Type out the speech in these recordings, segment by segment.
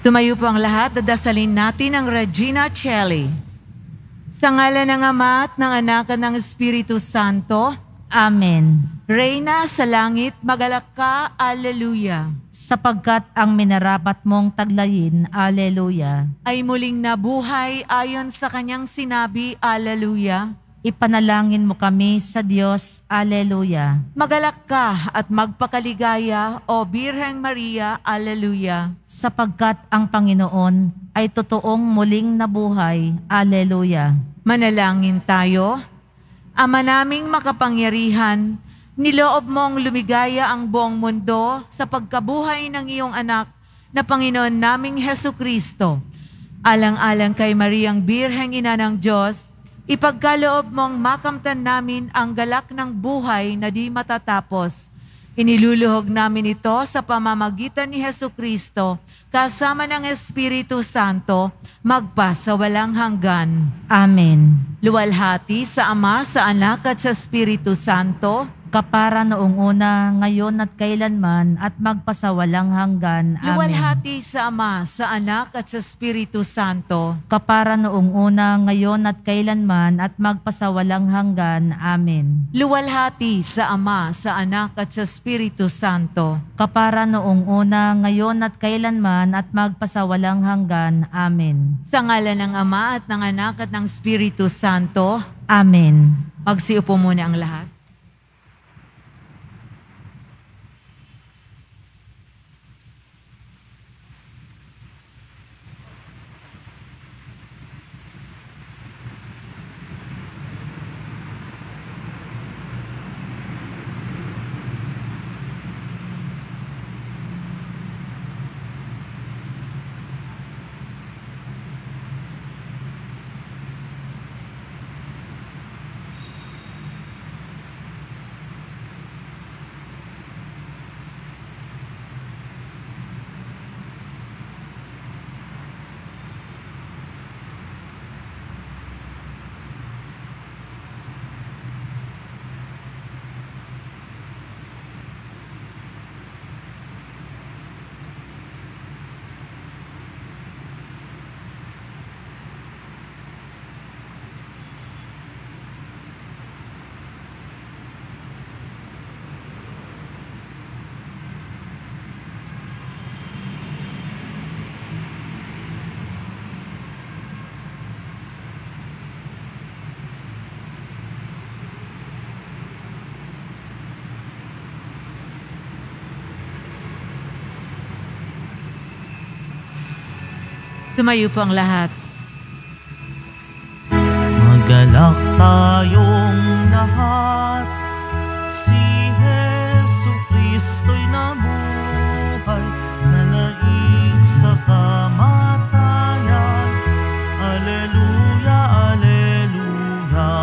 Tumayo po ang lahat, dadasalin natin ang Regina Coeli. Sa ngalan ng Ama at ng Anak at ng Espiritu Santo. Amen. Reyna sa langit, magalak ka, Alleluia. Sapagkat ang minarapat mong taglayin, Alleluia. Ay muling nabuhay ayon sa kanyang sinabi, Alleluia. Ipanalangin mo kami sa Diyos, Alleluia. Magalak ka at magpakaligaya, O Birheng Maria, Alleluia. Sapagkat ang Panginoon ay totoong muling nabuhay, Alleluia. Manalangin tayo. Ama naming makapangyarihan, niloob mong lumigaya ang buong mundo sa pagkabuhay ng iyong anak na Panginoon naming Hesukristo. Alang-alang kay Mariang Birheng Ina ng Diyos, ipagkaloob mong makamtan namin ang galak ng buhay na di matatapos. Iniluluhog namin ito sa pamamagitan ni Hesukristo, kasama ng Espiritu Santo, magpa sa walang hanggan. Amen. Luwalhati sa Ama, sa Anak at sa Espiritu Santo, Kapara noong una, ngayon at kailanman, at magpasawalang hanggan. Amen. luwalhati sa Ama, sa Anak at sa Espiritu Santo, Kapara noong una, ngayon at kailanman, at magpasawalang hanggan. Amen. luwalhati sa Ama, sa Anak at sa Espiritu Santo, Kapara noong una, ngayon at kailanman, at magpasawalang hanggan. Amen. sa ngalan ng Ama at ng Anak at ng Espiritu Santo. Amen. Magsiupo muna ang lahat. Tumayo po ang lahat. Magalak tayong lahat, si Hesukristo'y nabuhay, nanaig sa kamatayan. Alleluia, alleluia.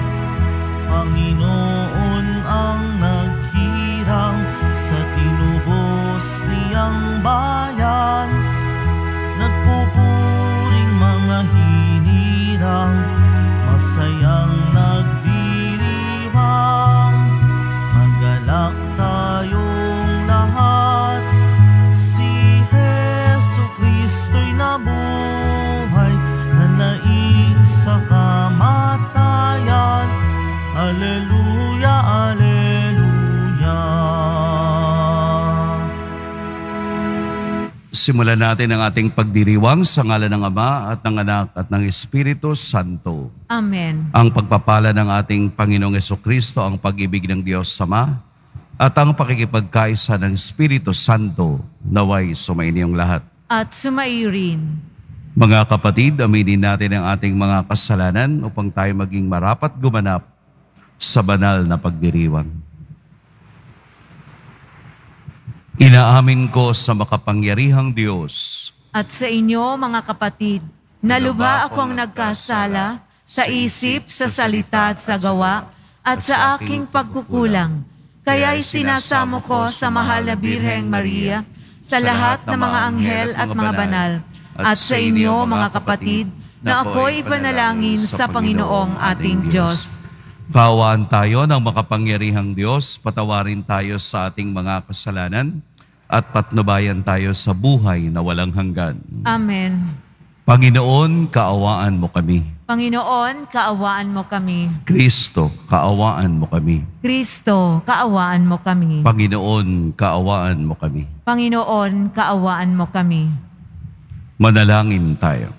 Panginoon ang naghirang sa tinubos niyang bayan. Nagpupuring mga hinirang, masayang nagdiriwang. Magalak tayong lahat, si Hesukristo'y nabuhay, nanaig sa kamatayan. Alleluia, alleluia. Simulan natin ang ating pagdiriwang sa ngalan ng Ama at ng Anak at ng Espiritu Santo. Amen. Ang pagpapala ng ating Panginoong Hesukristo, ang pag-ibig ng Diyos Ama, at ang pakikipagkaisa ng Espiritu Santo, naway sumainiyong lahat. At sumaiyo rin. Mga kapatid, aminin natin ang ating mga kasalanan upang tayo maging marapat gumanap sa banal na pagdiriwang. Inaamin ko sa makapangyarihang Diyos At sa inyo, mga kapatid, nalubha akong nagkasala sa isip, sa salita at sa gawa, at sa aking pagkukulang. Kaya'y sinasamo ko sa mahal na Birheng Maria, sa lahat ng mga anghel at mga banal, at sa inyo, mga kapatid, na ako'y panalangin sa Panginoong ating Diyos. Kaawaan tayo ng makapangyarihang Diyos, patawarin tayo sa ating mga kasalanan at patnubayan tayo sa buhay na walang hanggan. Amen. Panginoon, kaawaan mo kami. Panginoon, kaawaan mo kami. Kristo, kaawaan mo kami. Kristo, kaawaan mo kami. Panginoon, kaawaan mo kami. Panginoon, kaawaan mo kami. Manalangin tayo.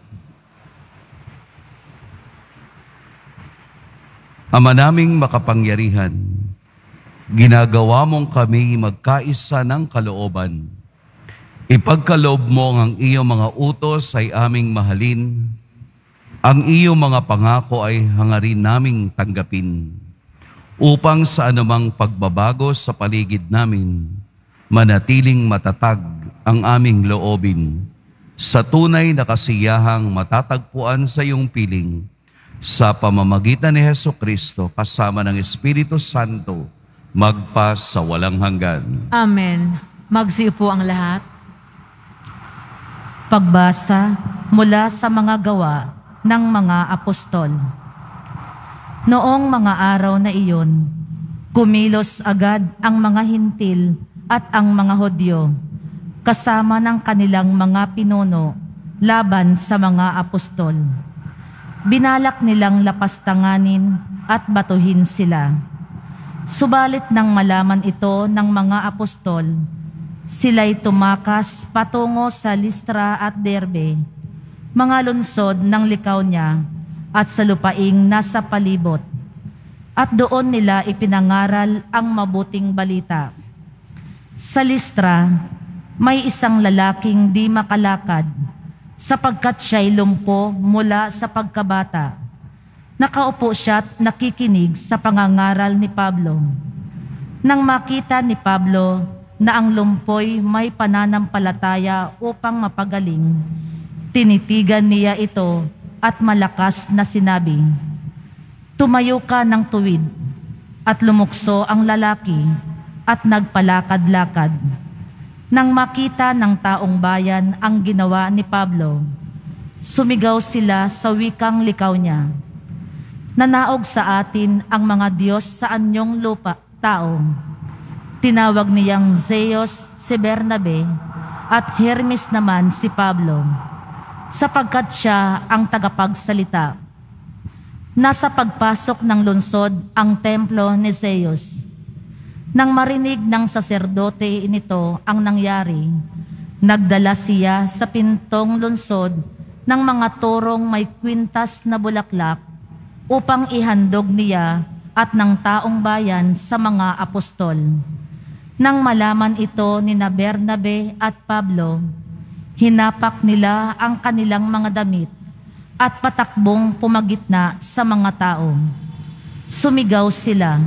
Ama naming makapangyarihan, ginagawa mong kami magkaisa ng kalooban. Ipagkaloob mo ang iyong mga utos ay aming mahalin. Ang iyong mga pangako ay hangarin naming tanggapin. Upang sa anumang pagbabago sa paligid namin, manatiling matatag ang aming loobin. Sa tunay na kasiyahang matatagpuan sa iyong piling, sa pamamagitan ni Jesucristo kasama ng Espiritu Santo, magpa sa walang hanggan. Amen. Magsiupo ang lahat. Pagbasa mula sa mga gawa ng mga apostol. Noong mga araw na iyon, kumilos agad ang mga Hintil at ang mga Hudyo, kasama ng kanilang mga pinuno laban sa mga apostol. Binalak nilang lapastanganin at batuhin sila. Subalit nang malaman ito ng mga apostol, sila'y tumakas patungo sa Listra at Derbe, mga lungsod ng Lycaonia at sa lupaing nasa palibot. At doon nila ipinangaral ang mabuting balita. Sa Listra, may isang lalaking di makalakad sapagkat siya'y lumpo mula sa pagkabata. Nakaupo siya't nakikinig sa pangangaral ni Pablo. Nang makita ni Pablo na ang lumpoy may pananampalataya upang mapagaling, tinitigan niya ito at malakas na sinabi, "Tumayo ka ng tuwid." At lumukso ang lalaki at nagpalakad-lakad. Nang makita ng taong bayan ang ginawa ni Pablo, sumigaw sila sa wikang Lycaonia, "Nanaog sa atin ang mga Diyos sa anyong lupa, tao." Tinawag niyang Zeus si Bernabe at Hermes naman si Pablo, sapagkat siya ang tagapagsalita. Nasa pagpasok ng lungsod ang templo ni Zeus. Nang marinig ng saserdote nito ang nangyari, nagdala siya sa pintong lungsod ng mga turong may kwintas na bulaklak upang ihandog niya at ng taong bayan sa mga apostol. Nang malaman ito ni Bernabe at Pablo, hinapak nila ang kanilang mga damit at patakbong pumagitna sa mga tao. Sumigaw sila,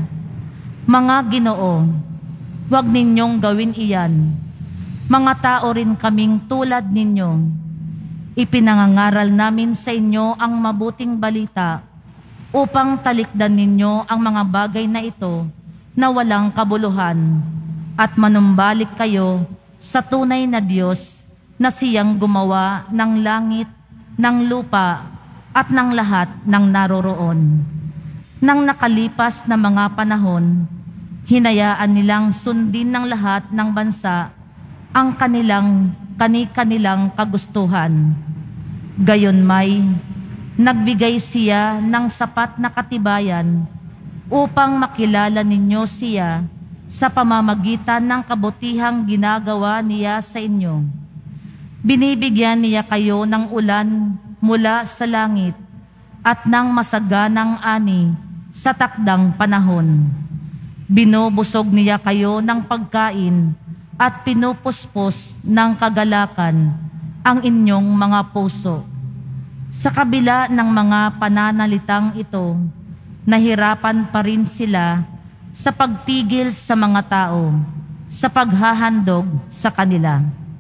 "Mga Ginoo, huwag ninyong gawin iyan. Mga tao rin kaming tulad ninyo. Ipinangangaral namin sa inyo ang mabuting balita upang talikdan ninyo ang mga bagay na ito na walang kabuluhan at manumbalik kayo sa tunay na Diyos na siyang gumawa ng langit, ng lupa at ng lahat ng naroroon." Nang nakalipas na mga panahon, hinayaan nilang sundin ng lahat ng bansa ang kani-kanilang kagustuhan. Gayunmay, nagbigay siya ng sapat na katibayan upang makilala ninyo siya sa pamamagitan ng kabutihang ginagawa niya sa inyo. Binibigyan niya kayo ng ulan mula sa langit at ng masaganang ani sa takdang panahon. Binubusog niya kayo ng pagkain at pinupuspos ng kagalakan ang inyong mga puso. Sa kabila ng mga pananalitang ito, nahirapan pa rin sila sa pagpigil sa mga tao, sa paghahandog sa kanila.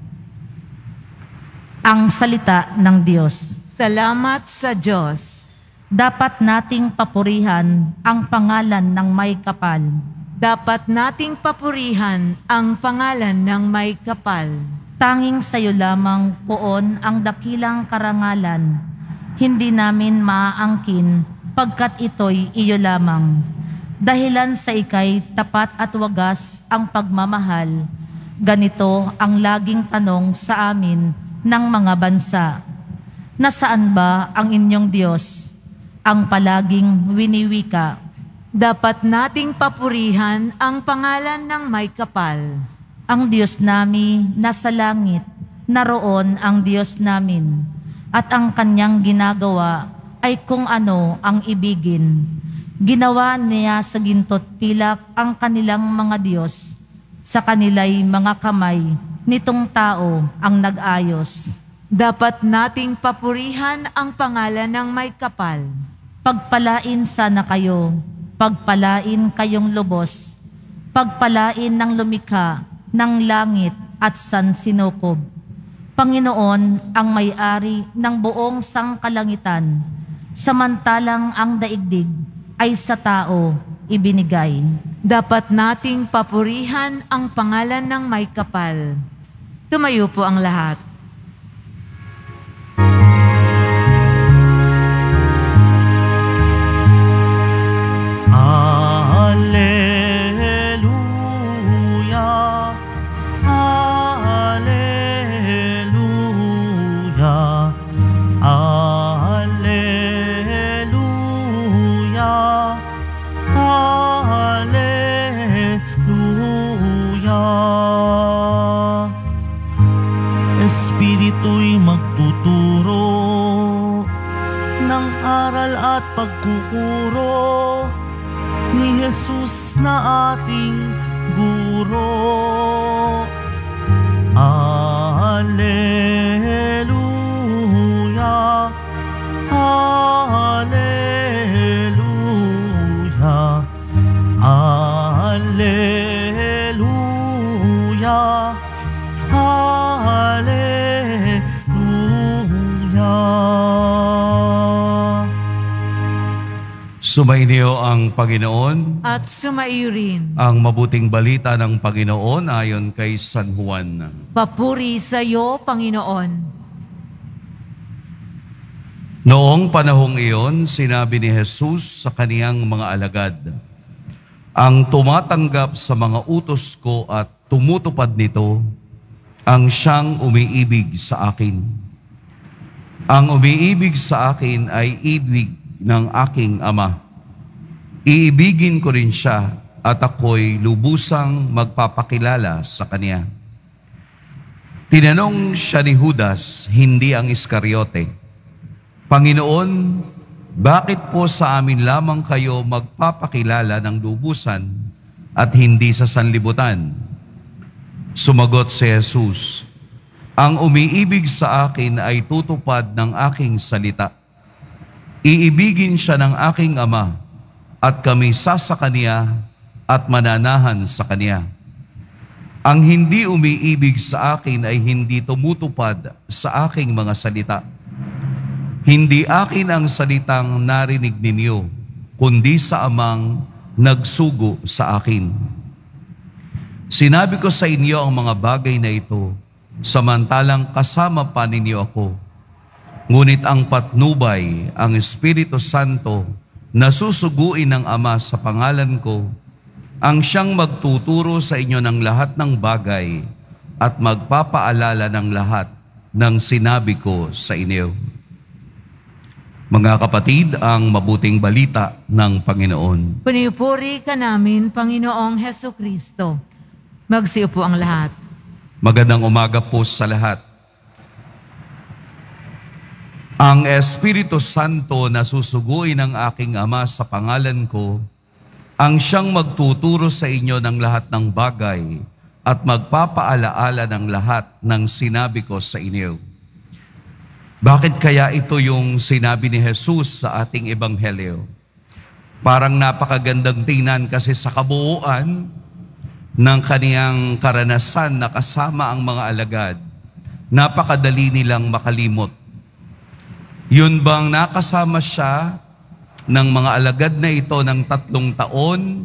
Ang salita ng Diyos. Salamat sa Diyos. Dapat nating papurihan ang pangalan ng may kapal. Dapat nating papurihan ang pangalan ng may kapal. Tanging sa iyo lamang poon ang dakilang karangalan. Hindi namin maaangkin pagkat ito'y iyo lamang. Dahilan sa ikay tapat at wagas ang pagmamahal ganito ang laging tanong sa amin ng mga bansa. Nasaan ba ang inyong Diyos? Ang palaging winiwika. Dapat nating papurihan ang pangalan ng may kapal. Ang Diyos namin nasa langit, naroon ang Diyos namin, at ang kanyang ginagawa ay kung ano ang ibigin. Ginawa niya sa ginto't pilak ang kanilang mga Diyos, sa kanila'y mga kamay nitong tao ang nag-ayos. Dapat nating papurihan ang pangalan ng may kapal. Pagpalain sana kayo, pagpalain kayong lubos, pagpalain ng lumikha ng langit at sansinukob. Panginoon ang may-ari ng buong sangkalangitan, samantalang ang daigdig ay sa tao ibinigay. Dapat nating papurihan ang pangalan ng may kapal. Tumayo po ang lahat. Hallelujah, hallelujah, hallelujah, hallelujah. Espiritu'y magtuturo ng aral at pagkukuro ni Jesus na ating guro. Hallelujah, hallelujah, hallelujah, hallelujah. Sumainyo ang Panginoon. At sumaiyo rin. Ang mabuting balita ng Panginoon ayon kay San Juan. Papuri sa iyo, Panginoon. Noong panahong iyon, sinabi ni Jesus sa kaniyang mga alagad, "Ang tumatanggap sa mga utos ko at tumutupad nito, ang siyang umiibig sa akin. Ang umiibig sa akin ay ibig ng aking Ama. Iibigin ko rin siya at ako'y lubusang magpapakilala sa kanya." Tinanong siya ni Judas, hindi ang Iscariote, "Panginoon, bakit po sa amin lamang kayo magpapakilala ng lubusan at hindi sa sanlibutan?" Sumagot si Jesus, "Ang umiibig sa akin ay tutupad ng aking salita. Iibigin siya ng aking Ama at kami sa kanya at mananahan sa kanya. Ang hindi umiibig sa akin ay hindi tumutupad sa aking mga salita. Hindi akin ang salitang narinig ninyo, kundi sa Amang nagsugo sa akin. Sinabi ko sa inyo ang mga bagay na ito, samantalang kasama pa ninyo ako. Ngunit ang patnubay, ang Espiritu Santo, na susuguin ng Ama sa pangalan ko, ang siyang magtuturo sa inyo ng lahat ng bagay at magpapaalala ng lahat ng sinabi ko sa inyo." Mga kapatid, ang mabuting balita ng Panginoon. Pinupuri ka namin, Panginoong Hesukristo. Magsiupo ang lahat. Magandang umaga po sa lahat. Ang Espiritu Santo na susuguin ng aking Ama sa pangalan ko, ang siyang magtuturo sa inyo ng lahat ng bagay at magpapaalaala ng lahat ng sinabi ko sa inyo. Bakit kaya ito yung sinabi ni Jesus sa ating Ebanghelyo? Parang napakagandang tingnan kasi sa kabuuan ng kaniyang karanasan na kasama ang mga alagad, napakadali nilang makalimot. Yun bang nakasama siya ng mga alagad na ito ng 3 taon,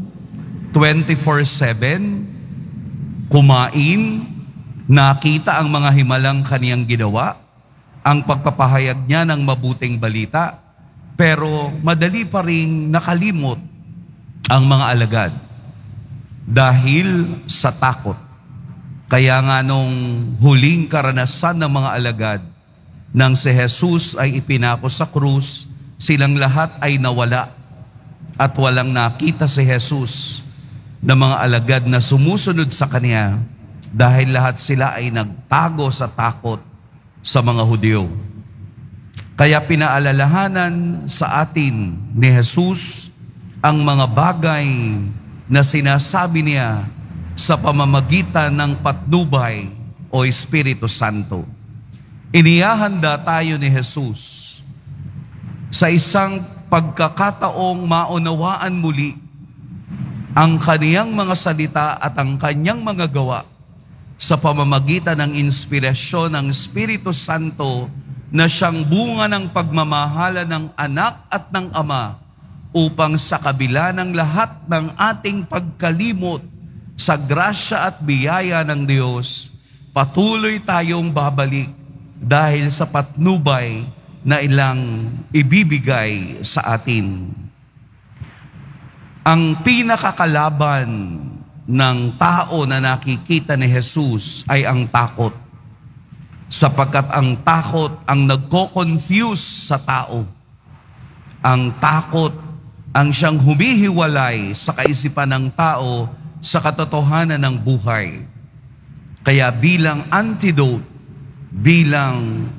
24/7, kumain, nakita ang mga himalang kaniyang ginawa, ang pagpapahayag niya ng mabuting balita, pero madali pa rin nakalimot ang mga alagad dahil sa takot. Kaya nga nung huling karanasan ng mga alagad, nang si Jesus ay ipinako sa krus, silang lahat ay nawala at walang nakita si Jesus na mga alagad na sumusunod sa Kanya dahil lahat sila ay nagtago sa takot sa mga Hudyo. Kaya pinaalalahanan sa atin ni Jesus ang mga bagay na sinasabi niya sa pamamagitan ng patnubay o Espiritu Santo. Inihahanda tayo ni Jesus sa isang pagkakataong maunawaan muli ang kaniyang mga salita at ang kanyang mga gawa sa pamamagitan ng inspirasyon ng Espiritu Santo na siyang bunga ng pagmamahala ng anak at ng ama upang sa kabila ng lahat ng ating pagkalimot sa grasya at biyaya ng Diyos, patuloy tayong babalik dahil sa patnubay na ilang ibibigay sa atin. Ang pinakakalaban ng tao na nakikita ni Jesus ay ang takot. Sapagkat ang takot ang nagko-confuse sa tao. Ang takot ang siyang humihiwalay sa kaisipan ng tao sa katotohanan ng buhay. Kaya bilang antidote, bilang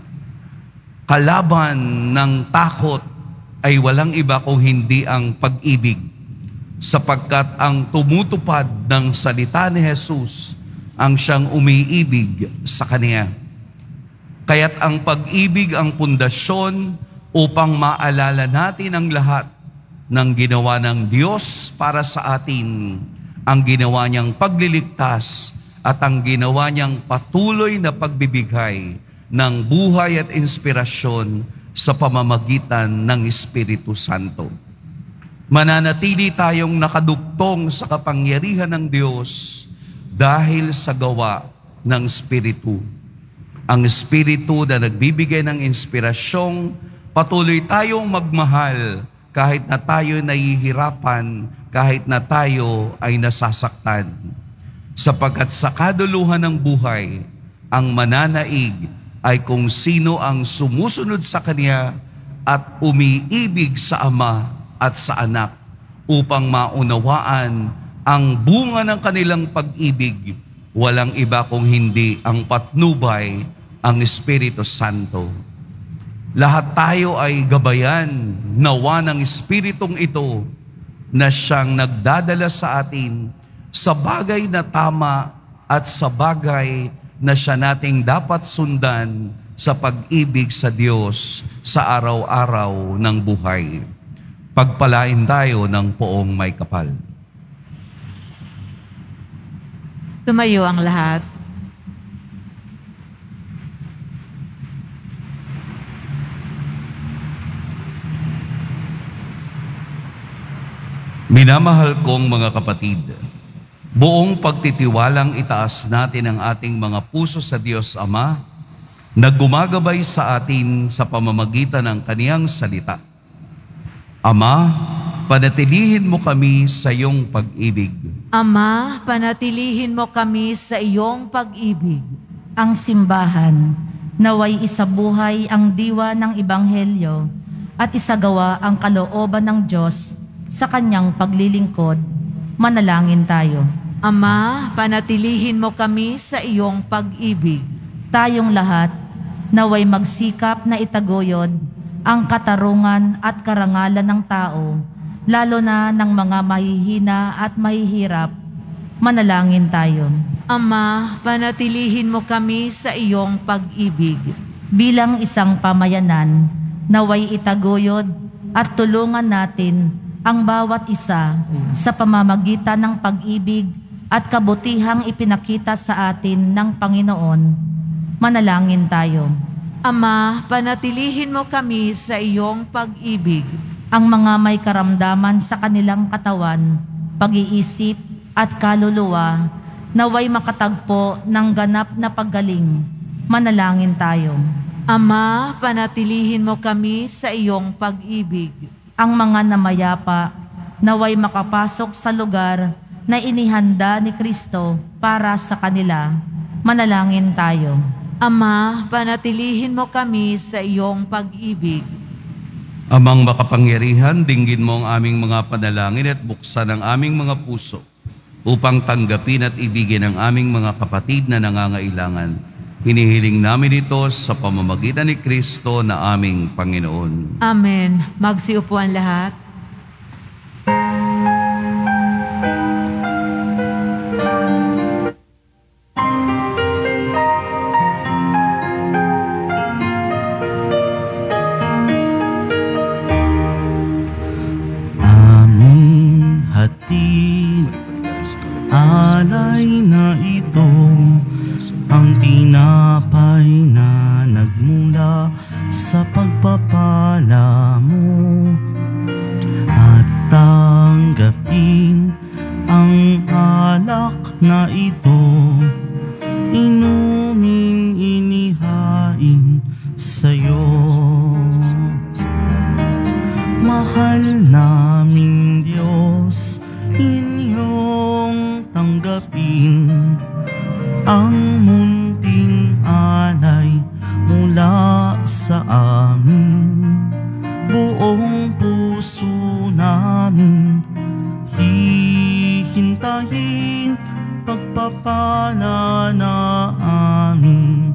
kalaban ng takot ay walang iba kung hindi ang pag-ibig. Sapagkat ang tumutupad ng salita ni Jesus ang siyang umiibig sa Kanya. Kaya't ang pag-ibig ang pundasyon upang maalala natin ang lahat ng ginawa ng Diyos para sa atin, ang ginawa niyang pagliligtas at ang ginawa niyang patuloy na pagbibigay ng buhay at inspirasyon sa pamamagitan ng Espiritu Santo. Mananatili tayong nakadugtong sa kapangyarihan ng Diyos dahil sa gawa ng Espiritu. Ang Espiritu na nagbibigay ng inspirasyong patuloy tayong magmahal kahit na tayo nahihirapan, kahit na tayo ay nasasaktan. Sapagkat sa kaduluhan ng buhay, ang mananaig ay kung sino ang sumusunod sa Kanya at umiibig sa Ama at sa Anak upang maunawaan ang bunga ng kanilang pag-ibig, walang iba kung hindi ang patnubay, ang Espiritu Santo. Lahat tayo ay gabayan nawa ng Espiritong ito na siyang nagdadala sa atin sa bagay na tama at sa bagay na siya nating dapat sundan sa pag-ibig sa Diyos sa araw-araw ng buhay. Pagpalain tayo ng poong may kapal. Tumayo ang lahat. Minamahal kong mga kapatid, buong pagtitiwalang itaas natin ang ating mga puso sa Diyos Ama na gumagabay sa atin sa pamamagitan ng Kaniyang salita. Ama, panatilihin mo kami sa iyong pag-ibig. Ama, panatilihin mo kami sa iyong pag-ibig. Ang simbahan, naway isabuhay ang diwa ng Ebanghelyo at isagawa ang kalooban ng Diyos sa kanyang paglilingkod. Manalangin tayo. Ama, panatilihin mo kami sa iyong pag-ibig. Tayong lahat, naway magsikap na itaguyod ang katarungan at karangalan ng tao, lalo na ng mga mahihina at mahihirap. Manalangin tayo. Ama, panatilihin mo kami sa iyong pag-ibig. Bilang isang pamayanan, naway itaguyod at tulungan natin ang bawat isa sa pamamagitan ng pag-ibig at kabutihang ipinakita sa atin ng Panginoon. Manalangin tayo. Ama, panatilihin mo kami sa iyong pag-ibig. Ang mga may karamdaman sa kanilang katawan, pag-iisip at kaluluwa, naway makatagpo ng ganap na paggaling. Manalangin tayo. Ama, panatilihin mo kami sa iyong pag-ibig. Ang mga namayapa, naway makapasok sa lugar na inihanda ni Kristo para sa kanila. Manalangin tayo. Ama, panatilihin mo kami sa iyong pag-ibig. Amang makapangyarihan, dinggin mo ang aming mga panalangin at buksan ang aming mga puso upang tanggapin at ibigin ang aming mga kapatid na nangangailangan. Hinihiling namin ito sa pamamagitan ni Kristo na aming Panginoon. Amen. Magsiupuan lahat. Aming hatid, alay na ito, ang tinapay na nagmula sa pagpapala mo. At tanggapin ang alak na ito, inuming inihain sa'yo. Mahal naming Diyos, inyong tanggapin ang munting alay mula sa amin. Buong puso namin hihintayin pagpapala na aming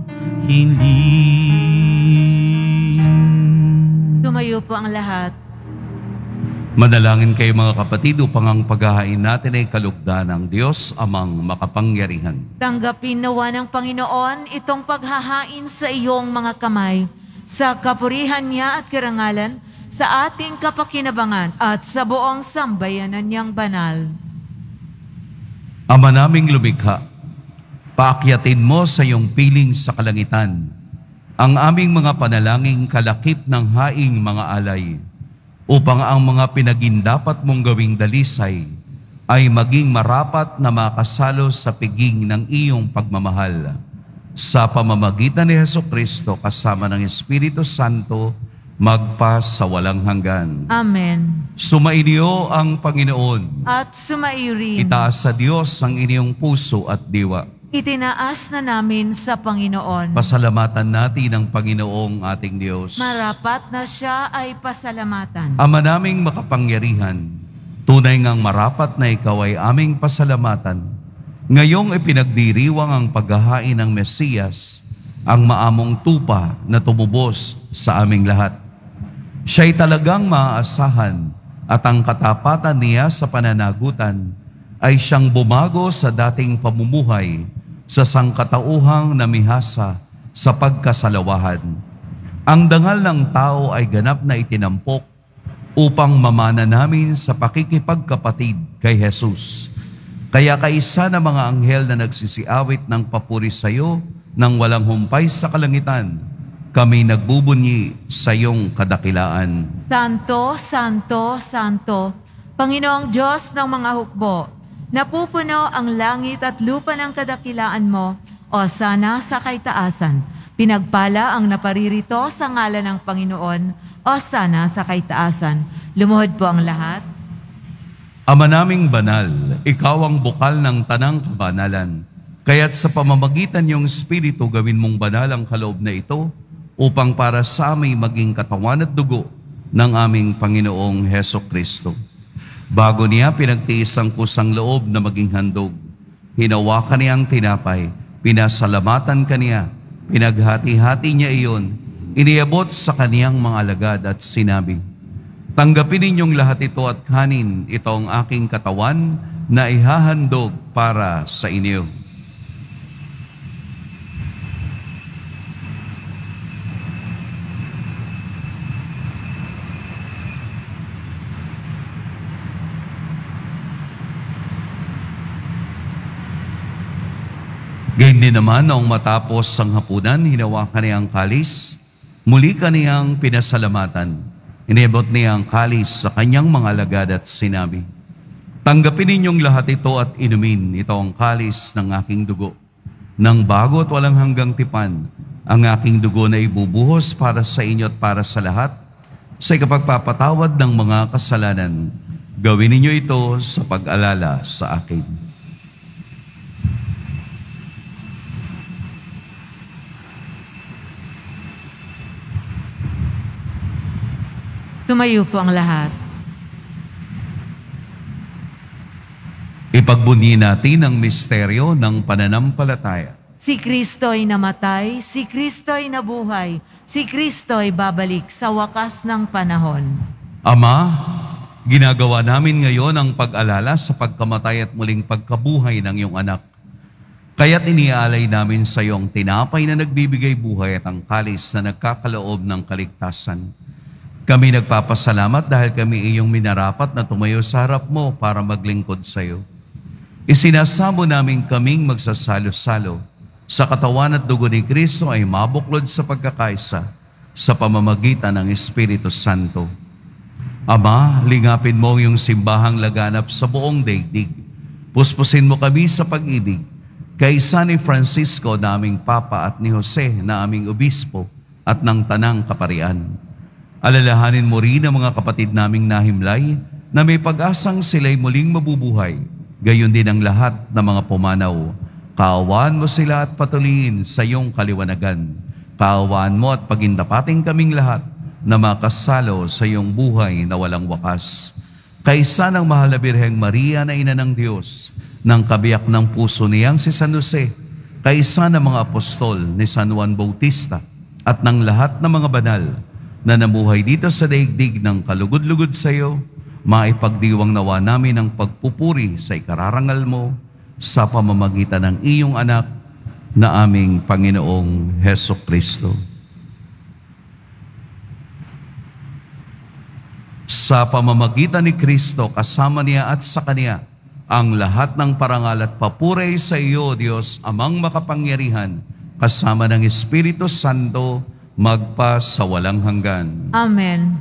hiling. Tumayo po ang lahat. Manalangin kayo mga kapatid upang ang paghahain natin ay kalugdan ng Diyos amang makapangyarihan. Tanggapin nawa ng Panginoon itong paghahain sa iyong mga kamay, sa kapurihan niya at karangalan, sa ating kapakinabangan at sa buong sambayanan niyang banal. Ama naming lumikha, paakyatin mo sa iyong piling sa kalangitan ang aming mga panalangin kalakip ng haing mga alay, upang ang mga pinagindapat mong gawing dalisay ay maging marapat na makasalo sa piging ng iyong pagmamahal. Sa pamamagitan ni Jesucristo kasama ng Espiritu Santo, magpa sa walang hanggan. Amen. Sumainyo ang Panginoon. At sumaiyo rin. Itaas sa Diyos ang inyong puso at diwa. Itinaas na namin sa Panginoon. Pasalamatan natin ang Panginoong ating Diyos. Marapat na siya ay pasalamatan. Ama naming makapangyarihan, tunay ngang marapat na ikaw ay aming pasalamatan. Ngayong ipinagdiriwang ang paghahain ng Mesiyas, ang maamong tupa na tumubos sa aming lahat. Siya'y talagang maaasahan at ang katapatan niya sa pananagutan ay siyang bumago sa dating pamumuhay sa sangkatauhang namihasa sa pagkasalawahan. Ang dangal ng tao ay ganap na itinampok upang mamana namin sa pakikipagkapatid kay Jesus. Kaya kaisa na mga anghel na nagsisiawit ng papuri sa iyo nang walang humpay sa kalangitan, kami nagbubunyi sa iyong kadakilaan. Santo, Santo, Santo, Panginoong Diyos ng mga hukbo, napupuno ang langit at lupa ng kadakilaan mo, o sana sa kaitaasan. Pinagpala ang naparirito sa ngalan ng Panginoon, o sana sa kaitaasan. Lumuhod po ang lahat. Ama naming banal, ikaw ang bukal ng tanang kabanalan. Kaya't sa pamamagitan niyong Espiritu, gawin mong banal ang kaloob na ito upang para sa amin maging katawan at dugo ng aming Panginoong Hesukristo. Bago niya pinagtiis ang kusang loob na maging handog, hinawakan niya ang tinapay, pinasalamatan kaniya, pinaghati-hati niya iyon, iniabot sa kaniyang mga alagad at sinabi, "Tanggapin ninyong lahat ito at kanin, ito ang aking katawan na ihahandog para sa inyo." Gayun din naman, noong matapos ang hapunan, hinawakan niya ang kalis, muli kaniyang pinasalamatan. Inibot niya ang kalis sa kanyang mga alagad at sinabi, "Tanggapin ninyong lahat ito at inumin, ito ang kalis ng aking dugo. Nang bago at walang hanggang tipan, ang aking dugo na ibubuhos para sa inyo at para sa lahat, sa ikapagpapatawad ng mga kasalanan. Gawin ninyo ito sa pag-alala sa akin." Tumayo po ang lahat. Ipagbunyi natin ang misteryo ng pananampalataya. Si Kristo'y namatay, si Kristo'y nabuhay, si Kristo'y babalik sa wakas ng panahon. Ama, ginagawa namin ngayon ang pag-alala sa pagkamatay at muling pagkabuhay ng iyong anak. Kaya't iniaalay namin sa iyong tinapay na nagbibigay buhay at ang kalis na nagkakaloob ng kaligtasan. Kami nagpapasalamat dahil kami iyong minarapat na tumayo sa harap mo para maglingkod sa iyo. Isinasamo namin kaming magsasalo-salo sa katawan at dugo ni Kristo ay mabuklod sa pagkakaisa sa pamamagitan ng Espiritu Santo. Ama, lingapin mo yung simbahang laganap sa buong daigdig. Puspusin mo kami sa pag-ibig kaysa ni Francisco na aming Papa at ni Jose na aming Obispo at ng Tanang Kaparian. Alalahanin mo rin ang mga kapatid naming nahimlay na may pag-asang sila'y muling mabubuhay, gayon din ang lahat ng mga pumanaw. Kaawaan mo sila at patuloyin sa iyong kaliwanagan. Kaawaan mo at pagindapating kaming lahat na makasalo sa iyong buhay na walang wakas. Kaisa ng mahal na Birheng Maria na Ina ng Diyos, ng kabiyak ng puso niyang si San Jose, kaisa ng mga apostol ni San Juan Bautista, at ng lahat ng mga banal na namuhay dito sa daigdig ng kalugod-lugod sa iyo, maipagdiwang nawa namin ang pagpupuri sa ikararangal mo sa pamamagitan ng iyong anak na aming Panginoong Hesukristo. Sa pamamagitan ni Kristo, kasama niya at sa Kanya, ang lahat ng parangal at papuri sa iyo, Diyos, Amang makapangyarihan, kasama ng Espiritu Santo, magpa sa walang hanggan. Amen.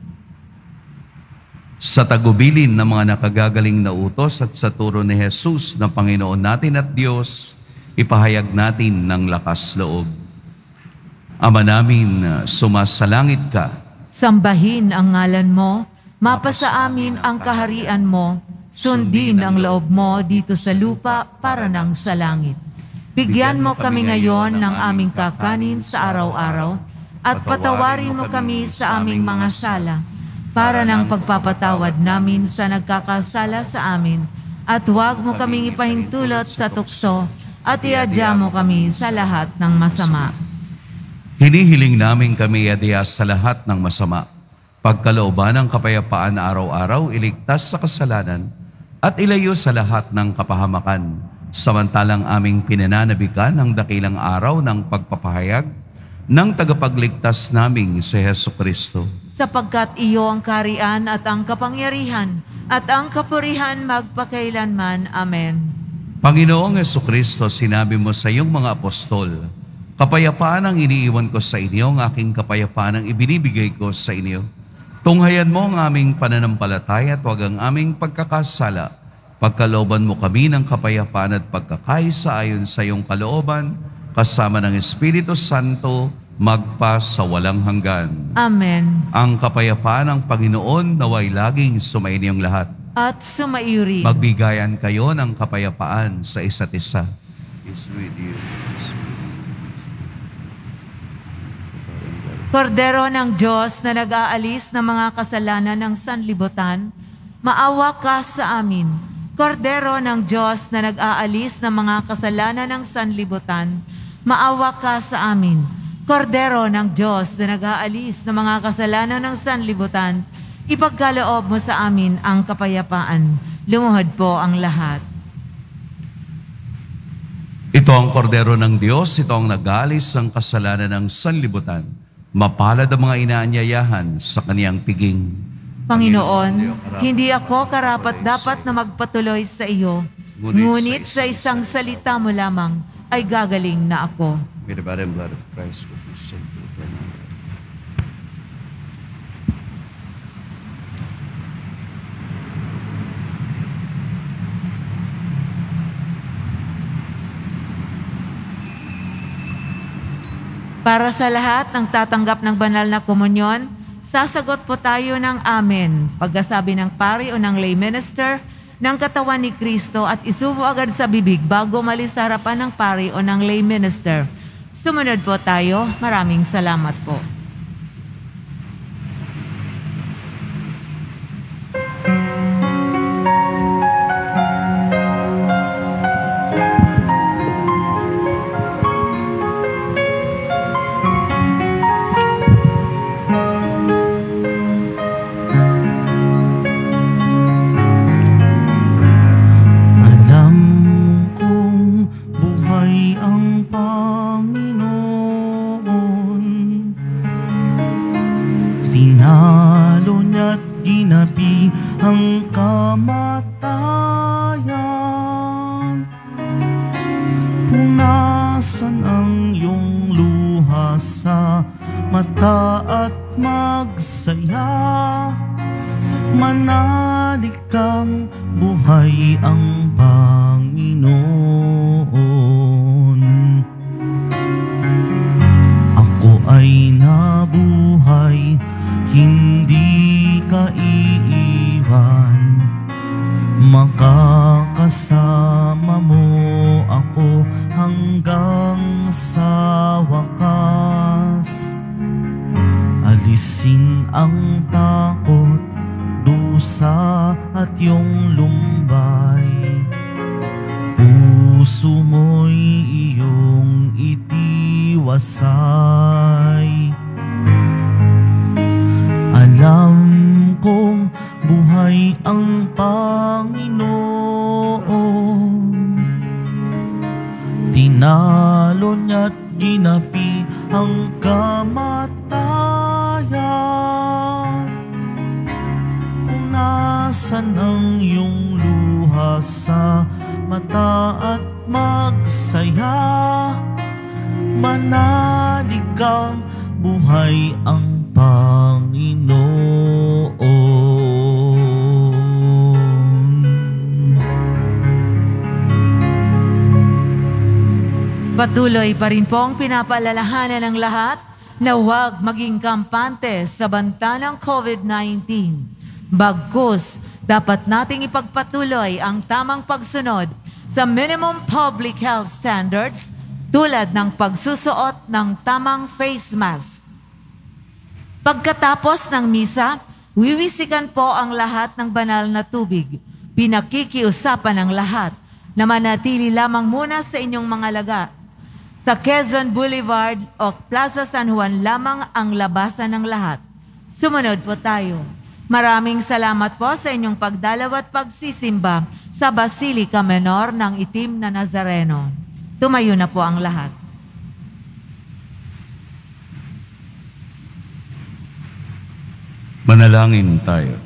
Sa tagubilin ng mga nakagagaling na utos at sa turo ni Jesus na Panginoon natin at Diyos, ipahayag natin ng lakas loob. Ama namin, sumasalangit ka. Sambahin ang ngalan mo, mapasa amin ang kaharian mo, sundin ang loob mo dito sa lupa para nang sa langit. Bigyan mo kami ngayon ng aming kakanin sa araw-araw at patawarin mo kami sa aming mga sala para ng pagpapatawad namin sa nagkakasala sa amin, at huwag mo kaming ipahintulot sa tukso at iadya mo kami sa lahat ng masama. Hinihiling namin kami iadya sa lahat ng masama, pagkalooban ng kapayapaan na araw-araw, iligtas sa kasalanan at ilayo sa lahat ng kapahamakan, samantalang aming pinananabikan ang dakilang araw ng pagpapahayag ng tagapagligtas naming si Hesukristo. Sapagkat iyo ang kaharian at ang kapangyarihan at ang kapurihan magpakailanman. Amen. Panginoong Hesukristo, sinabi mo sa iyong mga apostol, kapayapaan ang iniiwan ko sa inyo, ang aking kapayapaan ang ibinibigay ko sa inyo. Tunghayan mo ang aming pananampalataya at huwag ang aming pagkakasala. Pagkalooban mo kami ng kapayapaan at pagkakaisa ayon sa iyong kalooban, kasama ng Espiritu Santo, magpa sa walang hanggan. Amen. Ang kapayapaan ng Panginoon naway laging sumainyong lahat. At sumaiyo rin. Magbigayan kayo ng kapayapaan sa isa't isa. Is with you. Kordero ng Diyos na nag-aalis ng mga kasalanan ng sanlibutan, maawa ka sa amin. Kordero ng Diyos na nag-aalis ng mga kasalanan ng sanlibutan, maawa ka sa amin. Kordero ng Diyos na nag-aalis ng mga kasalanan ng sanlibutan, ipagkaloob mo sa amin ang kapayapaan. Lumuhod po ang lahat. Ito ang kordero ng Diyos, ito ang nag-aalis ng kasalanan ng sanlibutan. Mapalad ang mga inaanyayahan sa kaniyang piging. Panginoon, hindi ako karapat-dapat na magpatuloy sa iyo, ngunit sa isang salita mo lamang ay gagaling na ako. May the body and blood of Christ with his sin to eternal life. Para sa lahat ng tatanggap ng banal na komunyon, sasagot po tayo ng Amen. Pagkasabi ng pari o ng lay minister ng katawan ni Kristo at isubo agad sa bibig bago malis sa harapan ng pari o ng lay minister. Sumunod po tayo. Maraming salamat po. ang Panginoon. Tinalo niya't ginapi ang kamatayan. Punasan ang iyong luha sa mata at magsaya. Manalig kang buhay ang Panginoon. Ako ay nabuhay, hindi ka iiwan. Makakasama mo ako hanggang sa wakas. Alisin ang takot, dusa at iyong lumbay. Puso mo'y iyong itiwasay. Alam kong buhay ang Panginoon. Tinalo niya't ginapi ang kamatayan. Punasan ang iyong luha sa mata at magsaya. Manalig kang buhay ang Panginoon. Patuloy pa rin pong pinapaalalahanan ng lahat na huwag maging kampante sa banta ng COVID-19. Bagkus, dapat nating ipagpatuloy ang tamang pagsunod sa minimum public health standards tulad ng pagsusuot ng tamang face mask. Pagkatapos ng misa, wiwisikan po ang lahat ng banal na tubig. Pinakikiusapan ng lahat na manatili lamang muna sa inyong mga laga. Sa Quezon Boulevard o Plaza San Juan lamang ang labasan ng lahat. Sumunod po tayo. Maraming salamat po sa inyong pagdalaw at pagsisimba sa Basilica Menor ng Itim na Nazareno. Tumayo na po ang lahat. Manalangin tayo.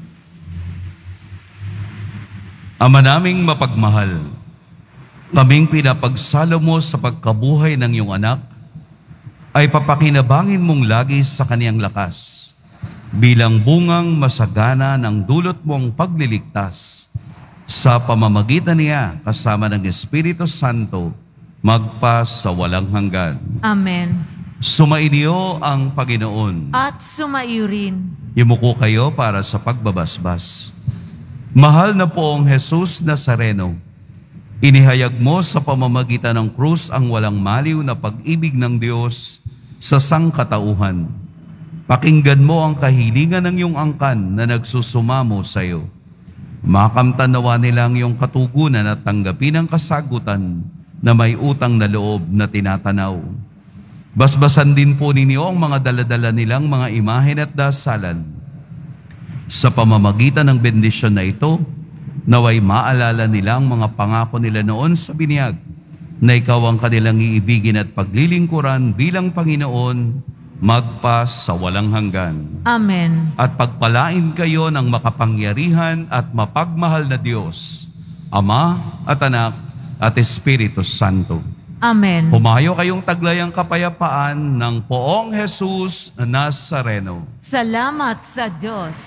Ama naming mapagmahal, kaming pinapagsalo mo sa pagkabuhay ng iyong anak, ay papakinabangin mong lagi sa kaniyang lakas, bilang bungang masagana ng dulot mong pagliligtas, sa pamamagitan niya kasama ng Espiritu Santo, magpa sa walang hanggan. Amen. Sumainyo ang Panginoon. At sumaiyo rin. Yumuko kayo para sa pagbabasbas. Mahal na poong Jesus Nazareno, inihayag mo sa pamamagitan ng krus ang walang maliw na pag-ibig ng Diyos sa sangkatauhan. Pakinggan mo ang kahilingan ng iyong angkan na nagsusumamo sa iyo. Makamtan nawa nila ang iyong katugunan at tanggapin ang kasagutan na may utang na loob na tinatanaw. Basbasan din po ninyo ang mga daladala nilang mga imahen at dasalan. Sa pamamagitan ng bendisyon na ito, naway maalala nila ang mga pangako nila noon sa binyag, na ikaw ang kanilang iibigin at paglilingkuran bilang Panginoon, magpa sa walang hanggan. Amen. At pagpalain kayo ng makapangyarihan at mapagmahal na Diyos, Ama at Anak at Espiritu Santo. Amen. Humayo kayong taglayang kapayapaan ng poong Jesus Nazareno. Salamat sa Diyos.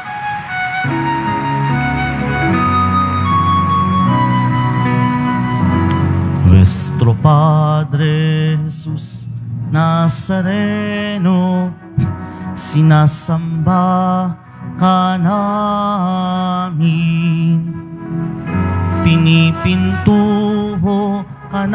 Nuestro Padre Jesus Nazareno, sinasamba ka namin, pinipintuho ka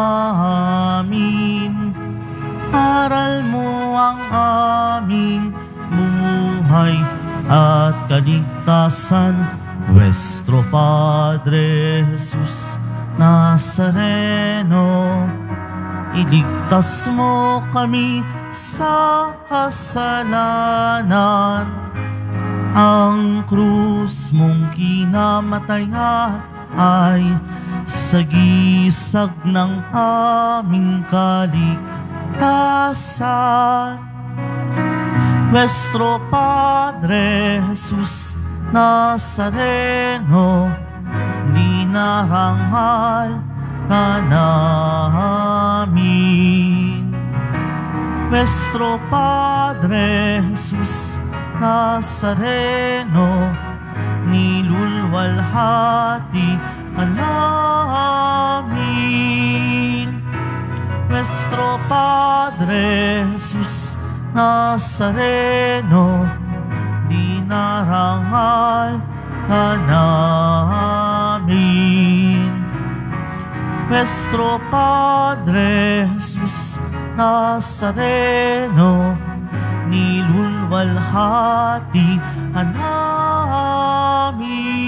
namin, aral mo ang aming buhay at kaligtasan. Nuestro Padre Jesus Nazareno, iligtas mo kami sa kasalanan. Ang krus mong kinamatayan ay sagisag ng aming kaligtasan. Nuestro Padre Jesus Nazareno, dinarangal ka namin. Nuestro Padre Jesus Nazareno, nilulwalhati ka namin. Nuestro Padre Jesus Nazareno, dinarangal ka namin. Nuestro Padre Jesus Nazareno, nilulwalhati ka namin.